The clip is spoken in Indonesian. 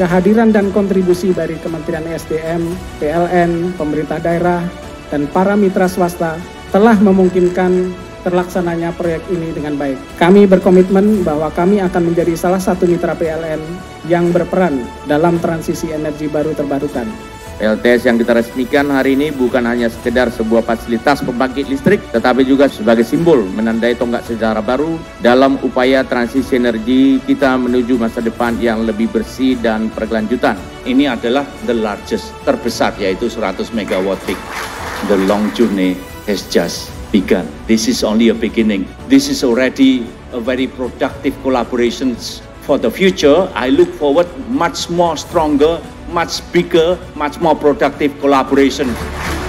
Kehadiran dan kontribusi dari Kementerian SDM, PLN, pemerintah daerah, dan para mitra swasta telah memungkinkan terlaksananya proyek ini dengan baik. Kami berkomitmen bahwa kami akan menjadi salah satu mitra PLN yang berperan dalam transisi energi baru terbarukan. PLTS yang kita resmikan hari ini bukan hanya sekedar sebuah fasilitas pembangkit listrik, tetapi juga sebagai simbol menandai tonggak sejarah baru dalam upaya transisi energi kita menuju masa depan yang lebih bersih dan berkelanjutan. Ini adalah the largest, terbesar, yaitu 100 megawatt peak. The long journey has just begun. This is only a beginning. This is already a very productive collaboration for the future. I look forward much more stronger, much bigger, much more productive collaboration.